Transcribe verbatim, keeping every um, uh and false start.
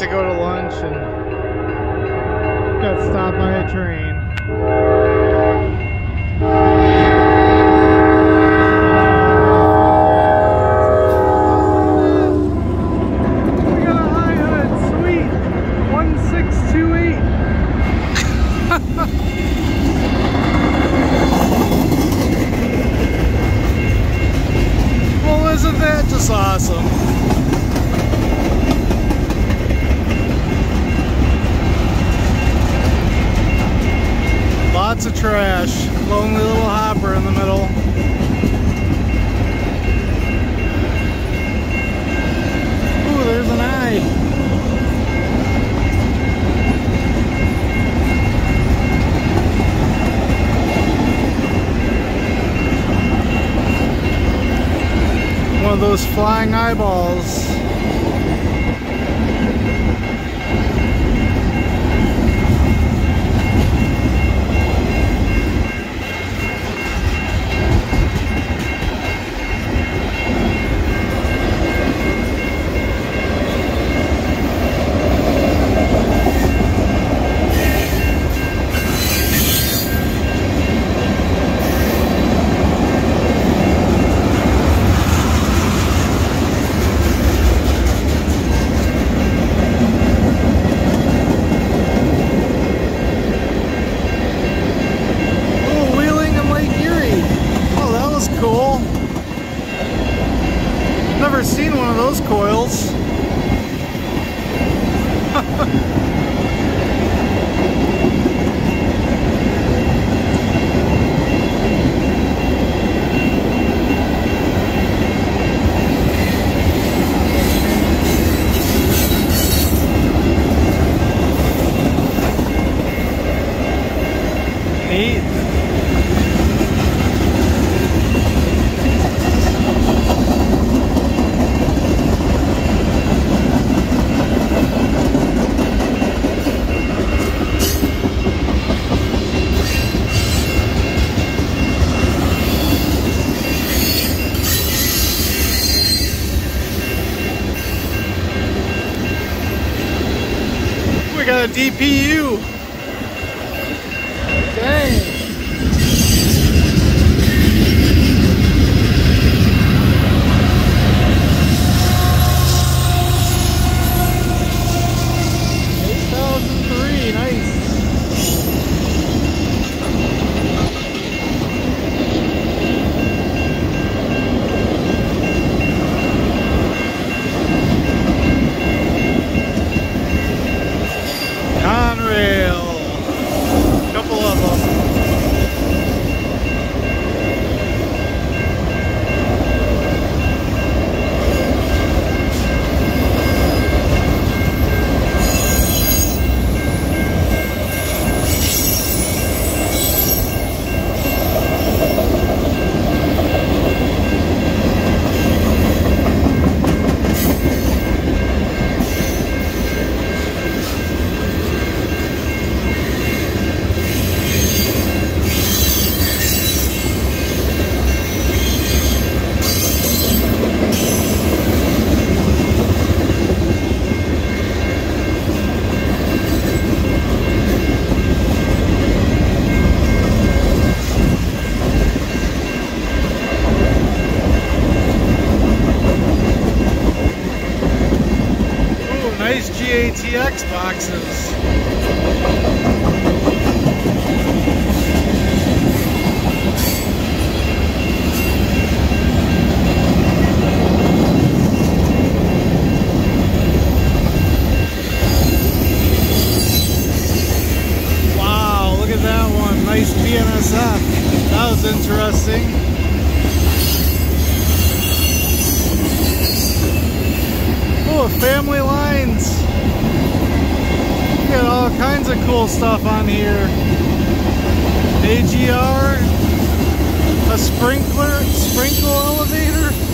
to go to lunch and got stopped by a train. We got a high hood, sweet, one six two eight. Well, isn't that just awesome? Lots of trash. Lonely little hopper in the middle. Ooh, there's an eye. One of those flying eyeballs. Never seen one of those coils. Neat. We got a D P U. Dang. eight thousand three, nice. Conrail, couple of them. Nice G A T X boxes. Wow, look at that one. Nice B N S F. That was interesting. Oh, family lines. We got all kinds of cool stuff on here. A G R, a sprinkler, sprinkle elevator.